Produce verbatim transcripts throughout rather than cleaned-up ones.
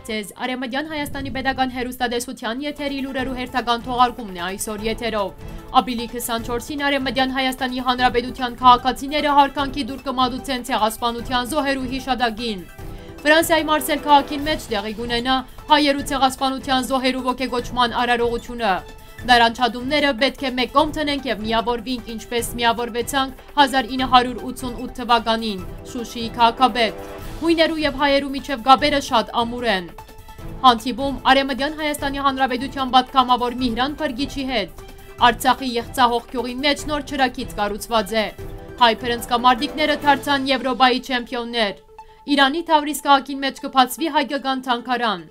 ձեզ Արևմտյան Հայաստանի Պետական հեռուստատեսության եթերի լուրերու հերթական թողարկումն է այսօր եթերով։ Ապրիլի քսանչորսին Արևմտյան Հայաստանի Հանրապետության քաղաքացիները հարկանքի դուր կմատուցեն ցեղասպանության զոհերու հիշադակին։ Ֆրանսիայի Մարսել քաղաքին մեջ տեղի կունենա հայերու ցեղասպանության զոհերու ոգեգոճման արարողությունը։ Դարանչադումները պետք է մեկ կողմ տնենք եւ միավորվենք, ինչպես միավորվեցանք հազար ինը հարյուր ութսունութ թվականին, Շուշիի քաղաքապետ։ Հույներու եւ հայերու միջև գաբերը շատ ամուր են։ Հանդիպում Արևմտյան Հայաստանի Հանրապետության պատգամավոր Միհրան Փրկիչի հետ։ Արցախի Եղցահող գյուղի մեջ նոր ճրագից կառուցված է։ Հայ փրկամարտիկները դարձան Եվրոպայի չեմպիոններ։ Իրանի Թավրիզ քաղաքին մեջ կբացվի հայկական թանգարան։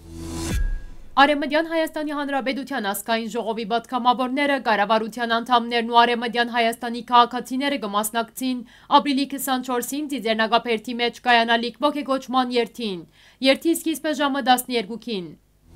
Արևմտյան Հայաստանի Հանրապետության ազգային ժողովի պատգամավորները, կառավարության անդամներն ու Արևմտյան Հայաստանի քաղաքացիները կմասնակցին ապրիլի քսանչորսին Ծիծեռնագաբերդի մեջ կայանալիք ոգեգոճման երթին, երթի սկիզբը ժամը տասներկուին։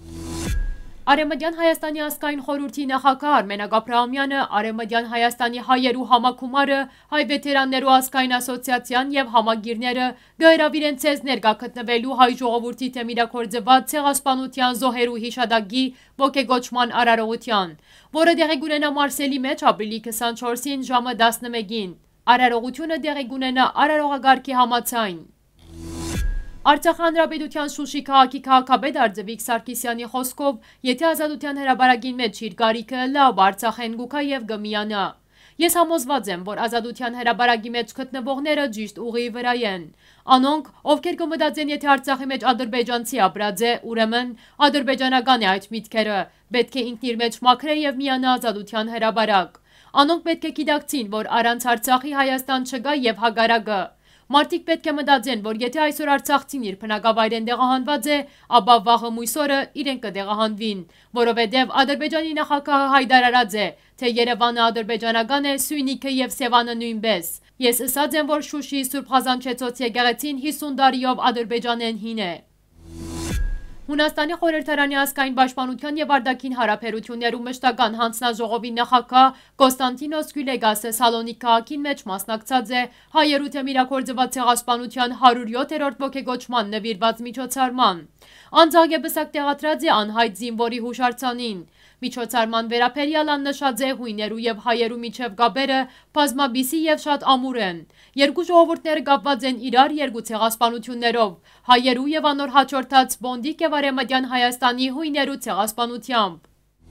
Արևմտյան Հայաստանի ազգային խորհրդի նախագահ Արմեն Աբրահամյանը Արևմտյան Հայաստանի հայերու համագումարը, հայ վետերաններու ազգային ասոցիացիան եւ համագիրները գհրավիրեն ցեզ ներկա գտնվելու հայ ժողովրդի դեմ իրագործված ցեղասպանության զոհերու հիշադակի ոգեգոճման արարողության, որը տեղի կունենա Մարսելի մեջ ապրիլի քսանչորսին ժամը տասնմեկին։ Արարողությունը տեղի կունենա արարողագարքի համաձայն։ Արցախ հանրապետության Շուշի քաղաքի քաղաքապետ Արձևիկ Սարգսյանի խոսքով, եթե ազատության հրապարակին մեջ իր գարիքը լավ Արցախեն գուքա եւ գմիանա։ Ես համոզված եմ, որ ազատության հրապարակի մեջ գտնվողները ճիշտ ուղի վրա են։ Անոնք, ովքեր կմտածեն, եթե Արցախի մեջ ադրբեջանցի ապրած է, ուրեմն ադրբեջանական է այդ միտքերը, պետք է ինքն իր մեջ մաքրե եւ միանա ազատության հրապարակ։ Անոնք պետք է գիտակցին, որ առանց Արցախի Հայաստան չկա եւ հակառակը։ Մարդիկ պետք է մտածեն, որ եթե այսօր Արցախցին իր բնակավայրեն տեղահանված է, ապա վաղը մույս օրը իրեն կտեղահանվին, որովհետև Ադրբեջանի նախագահը հայտարարած է, թե Երևանը ադրբեջանական է, Սյունիքը եւ Սևանը նույնպես։ Ես ըսած եմ, որ Շուշիի Սուրբ Խազանչեցոց եկեղեցին հիսուն տարիով ադրբեջանեն հին է։ Հունաստանի խորհրդարանի ազգային պաշտպանության եւ արտաքին հարաբերություններու մշտական հանձնաժողովի նախագահ Կոստանտինոս Գյուլեգասը Սալոնիկ քաղաքին մեջ մասնակցած է հայերու դեմ իրագործված ցեղասպանության հարյուր յոթերորդ ոգեգոճման նվիրված միջոցառման։ Անձագեբսակ տեղադրած է անհայտ զինվորի հուշարձանին։ Միջոցառման վերաբերյալ նշած է հույներու եւ հայերու միջև գաբերը բազմաբիսի եւ շատ ամուր են։ Երկու ժողովուրդները կապված են իրար երկու ցեղասպանություններով, հայերու եւ անոր հաջորդած Բոնդիկ եւ Արևմտյան Հայաստանի հույներու ցեղասպանությամբ։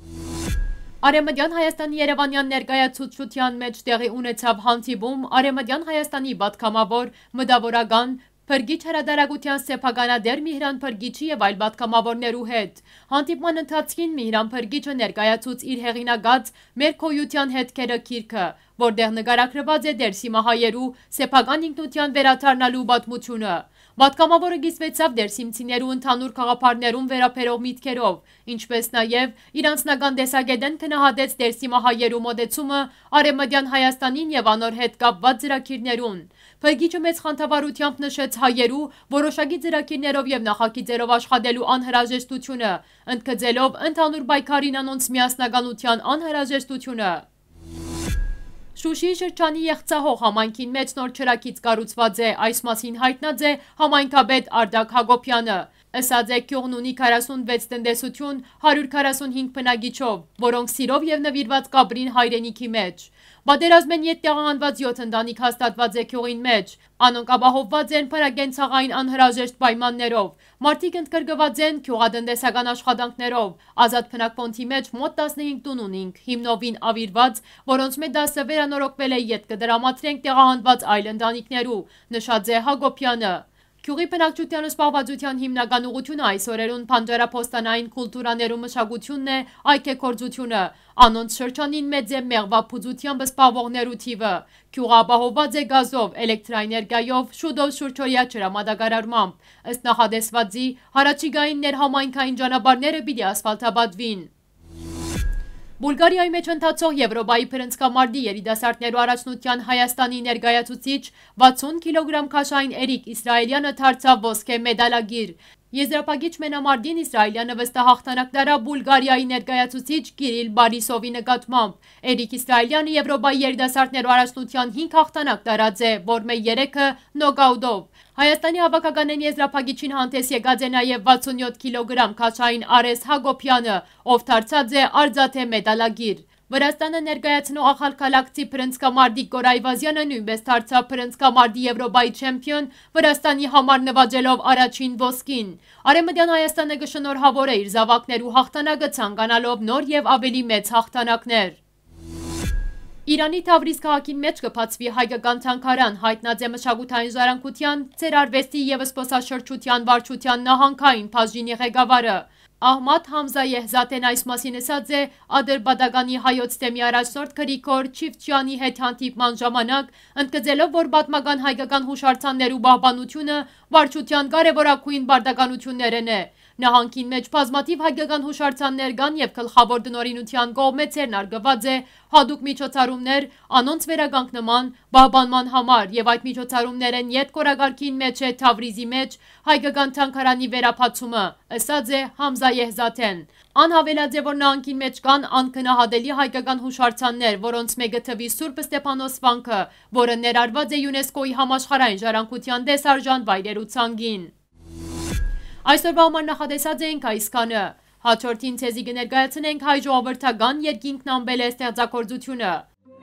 Արևմտյան Հայաստանի Երևանյան ներկայացուցչության մեջ տեղի ունեցավ հանդիպում Արևմտյան Հայաստանի պատգամավոր մտավորական Փրկիչ հրադարագության սեփականադեր Միհրան Փրկիչի եւ այլ պատգամավորներու հետ։ Հանդիպման ընթացքին Միհրան Փրկիչը ներկայացուց իր հեղինակած «Մեր քոյության հետքերը» գիրքը, որտեղ նկարագրված է դերսիմահայերու սեփական ինքնության վերադառնալու պատմությունը։ Պատգամավորը կիսվեցավ դերսիմցիներու ընդհանուր գաղափարներուն վերաբերող միտքերով, ինչպես նաև իր անձնական տեսակետեն քննադատեց դերսիմահայերու մոտեցումը Արևմտյան Հայաստանին եւ անոր հետ կապված ծրագիրներուն։ Փրկիչը մեծ խանդավառությամբ նշեց հայերու որոշակի ծրագիրներով եւ նախագիծերով աշխատելու անհրաժեշտությունը, ընդգծելով ընդհանուր պայքարին անոնց միասնականության անհրաժեշտությունը։ Շուշիի շրջանի Եղցահող համայնքին մեջ նոր ճրագից կառուցված է, այս մասին հայտնած է համայնքապետ Արտակ Հակոբյանը։ Ըսած է գյուղն ունի քառասունվեց տնտեսություն հարյուր քառասունհինգ բնակիչով, որոնք սիրով եւ նվիրված կապրին հայրենիքի մեջ։ Պատերազմեն յետ տեղահանված յոթ ընտանիք հաստատված է գյուղին մեջ։ Անոնք ապահովված են փրագենցաղային անհրաժեշտ պայմաններով։ Մարդիկ ընդգրկված են գյուղատնտեսական աշխատանքներով։ Ազատ բնակվոնթի մեջ մոտ տասնհինգ տուն ունինք, հիմնովին ավիրված, որոնց մեծ դասը վերանորոգվել է յետ կդրամատրենք տեղահանված այլ ընտանիքներու, նշած է Հակոբյանը։ Գյուղի բնակչության զբաղվածության հիմնական ուղղությունը այս օրերուն բանջարափոստանային կուլտուրաներու մշակությունն է, այգեգործությունը։ Անոնց շրջանին մեծ է մեղվափուծությամբ զբաղվողներու թիվը։ Գյուղը ապահովված է գազով, էլեկտրաէներգիայով, շուտով շուրջօրյա ջրամատակարարմամբ։ Ըստ նախադեсվածի, հարաճիգային ներհամայնքային ճանապարհները պիտի ասֆալտաբադվին։ Բուլգարիայի մեջ ընթացող Եվրոպայի բռնցքամարտի երիտասարդներու առաջնության Հայաստանի ներկայացուցիչ վաթսուն կիլոգրամ քաշային Էրիկ Իսրայելյանը դարձավ ոսկե մեդալագիր։ Եզրափակիչ մենամարտին Իսրայելյանը վստահ դարավ Բուլղարիայի ներկայացուցիչ Կիրիլ Բարիսովի նկատմամբ։ Էրիկ Իսրայելյանը Եվրոպայի երիտասարդներու առաջնության հինգ հաղթանակ տարած է, որմէ երեքը նոկաուտով։ Հայաստանի հավաքականեն եզրափակիչին հանդես եկած է նաև վաթսունյոթ կիլոգրամ քաշային Արես Հակոբյանը, ով դարձած է արծաթե մեդալագիր։ Վրաստանը ներկայացնող ախալքալակցի բռնցքամարտիկ Գոր Այվազյանը նույնպես դարձավ բռնցքամարտի Եվրոպայի չեմպիոն, Վրաստանի համար նվաճելով առաջին ոսկին։ Արևմտյան Հայաստանը կշնորհավոր է իր զավակներու հաղթանակը ցանկանալով նոր եւ ավելի մեծ հաղթանակներ։ Իրանի Թավրիզ քաղաքին մեջ կբացվի հայկական թանգարան, հայտնած է մշակութային ժառանգության, ցերարվեստի եւ զբոսաշրջության վարչության նահանգային բաժինի ղեկավարը։ Ահմադ Համզա Եհզատեն այս մասին ասած է Ադրբադականի հայոց թեմի առաջնորդ Գրիգոր Չիվչյանի հետ հանդիպման ժամանակ, ընդգծելով, որ պատմական հայկական հուշարձաններու պահպանությունը վարչության կարևորագույն պարտականություններն է։ Նահանգին մեջ բազմաթիվ հայկական հուշարձաններ կան եւ գլխավոր դնորինության կողմից ներգրաված է հատուկ միջոցառումներ անոնց վերականգնման, պահպանման համար եւ այդ միջոցառումներն յետքորակարգին մեջ է Թավրիզի մեջ հայկական թանգարանի վերապացումը, ասած է Համզա Եհզատեն։ Ան հավելած է, որ նահանգին մեջ կան անկնահատելի հայկական հուշարձաններ, որոնց մեկը թվի Սուրբ Ստեփանոս վանքը, որը ներառված է ՅՈՒՆԵՍԿՕ-ի համաշխարհային ժառանգության դեսարժան վայրերու ցանկին։ Այսօրվա համար նախատեսած ենք այսքանը։ Հաջորդին ցեզի կներկայացնենք հայ ժողովրդական երկինքն ամբել է ստեղծագործությունը։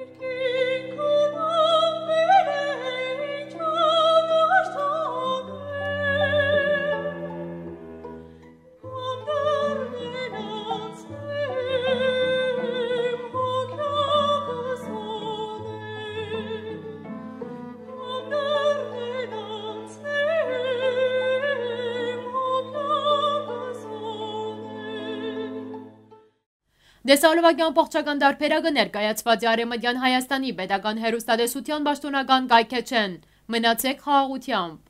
Դեսալովակյան փոխչական դարբերակը ներկայացված է Արևմտյան Հայաստանի պետական հեռուստատեսության պաշտոնական կայքէջեն։ Մնացեք խաղաղությամբ։